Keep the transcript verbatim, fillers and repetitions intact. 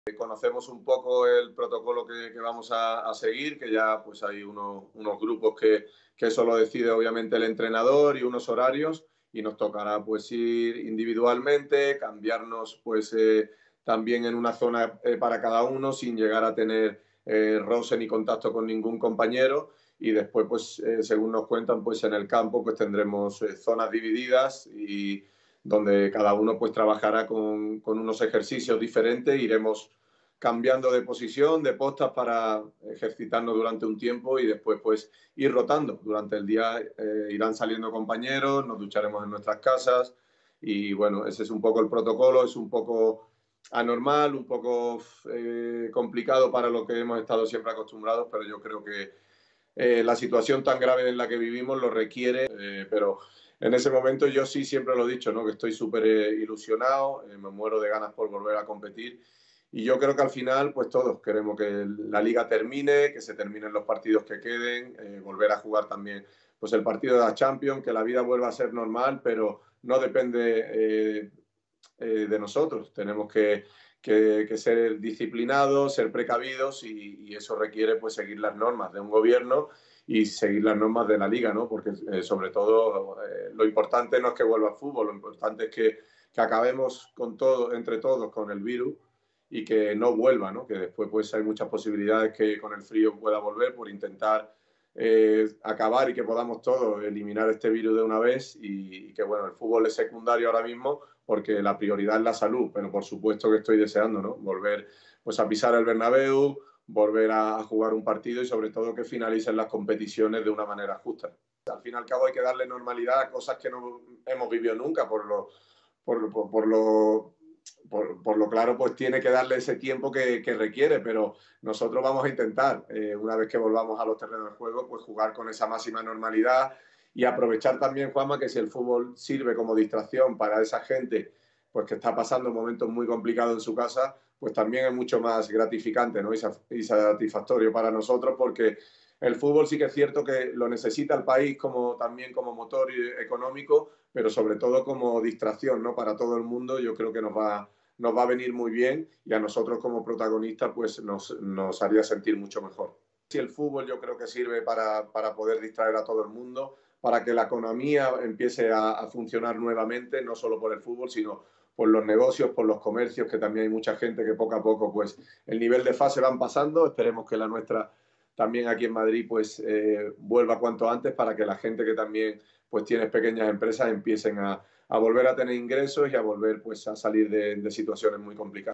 Conocemos un poco el protocolo que, que vamos a, a, seguir, que ya pues hay unos, unos grupos que, que eso lo decide obviamente el entrenador y unos horarios, y nos tocará pues ir individualmente, cambiarnos pues eh, también en una zona eh, para cada uno sin llegar a tener eh, roce ni contacto con ningún compañero, y después pues eh, según nos cuentan pues en el campo pues tendremos eh, zonas divididas y donde cada uno pues trabajará con, con unos ejercicios diferentes. Iremos cambiando de posición, de postas para ejercitarnos durante un tiempo y después pues ir rotando. Durante el día eh, irán saliendo compañeros, nos ducharemos en nuestras casas y bueno, ese es un poco el protocolo, es un poco anormal, un poco eh, complicado para lo que hemos estado siempre acostumbrados, pero yo creo que eh, la situación tan grave en la que vivimos lo requiere, eh, pero en ese momento yo sí siempre lo he dicho, ¿no? Que estoy súper eh, ilusionado, eh, me muero de ganas por volver a competir, y yo creo que al final pues todos queremos que la liga termine, que se terminen los partidos que queden, eh, volver a jugar también pues el partido de la Champions, que la vida vuelva a ser normal, pero no depende eh, eh, de nosotros, tenemos que Que, que ser disciplinados, ser precavidos, y, y eso requiere pues seguir las normas de un gobierno y seguir las normas de la liga, ¿no? Porque eh, sobre todo eh, lo importante no es que vuelva el fútbol, lo importante es que, que acabemos con todo, entre todos con el virus y que no vuelva, ¿no? Que después pues hay muchas posibilidades que con el frío pueda volver, por intentar eh, acabar y que podamos todos eliminar este virus de una vez, y, y que bueno, el fútbol es secundario ahora mismo porque la prioridad es la salud, pero por supuesto que estoy deseando, ¿no? Volver pues a pisar el Bernabéu, volver a jugar un partido y sobre todo que finalicen las competiciones de una manera justa. Al fin y al cabo hay que darle normalidad a cosas que no hemos vivido nunca, por lo, por, por, por lo Por, por, lo claro, pues tiene que darle ese tiempo que, que requiere, pero nosotros vamos a intentar, eh, una vez que volvamos a los terrenos de juego, pues jugar con esa máxima normalidad y aprovechar también, Juanma, que si el fútbol sirve como distracción para esa gente pues que está pasando momentos muy complicados en su casa, pues también es mucho más gratificante, ¿no? y, y satisfactorio para nosotros, porque el fútbol sí que es cierto que lo necesita el país como, también como motor económico, pero sobre todo como distracción, ¿no? Para todo el mundo. Yo creo que nos va, nos va a venir muy bien, y a nosotros como protagonistas pues nos, nos haría sentir mucho mejor. Sí, el fútbol yo creo que sirve para, para poder distraer a todo el mundo, para que la economía empiece a, a funcionar nuevamente, no solo por el fútbol, sino por los negocios, por los comercios, que también hay mucha gente que poco a poco pues el nivel de fase van pasando. Esperemos que la nuestra también aquí en Madrid pues eh, vuelva cuanto antes, para que la gente que también pues tiene pequeñas empresas empiecen a, a volver a tener ingresos y a volver pues a salir de, de situaciones muy complicadas.